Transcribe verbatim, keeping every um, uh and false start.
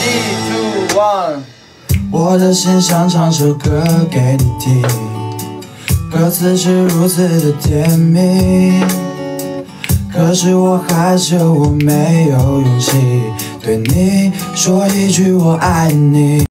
three, two, one。 我的心想唱首歌给你听，歌词是如此的甜蜜，可是我害羞，我没有勇气对你说一句我爱你。